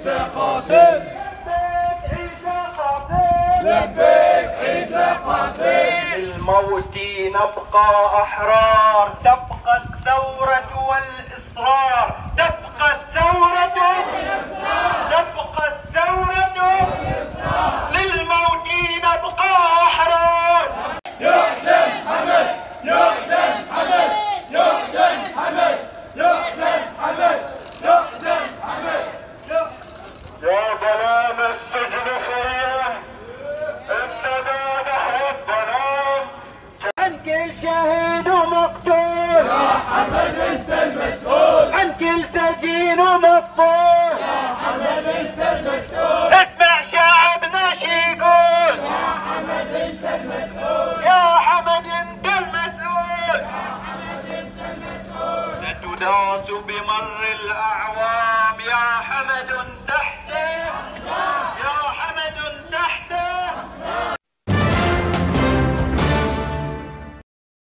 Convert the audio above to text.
عيسى قاسم، لبيك عيسى قاسم. للموت نبقى أحرار، تبقى الثورة والإصرار، تبقى الثورة والإصرار، تبقى الثورة والإصرار، للموت نبقى أحرار. يعلن حمد، يعلن حمد، يعلن حمد، يعلن حمد، يعلن حمد. يا ظلام السجن خيام، إننا نحو الظلام. عن كل شهيد ومقتول يا حمد انت المسؤول، عن كل سجين ومفقود. يا حمد انت المسؤول، اسمع شعبنا شي يقول. يا حمد انت المسؤول، يا حمد انت المسؤول. يا حمد انت المسؤول. ستداس بمر الأعوام.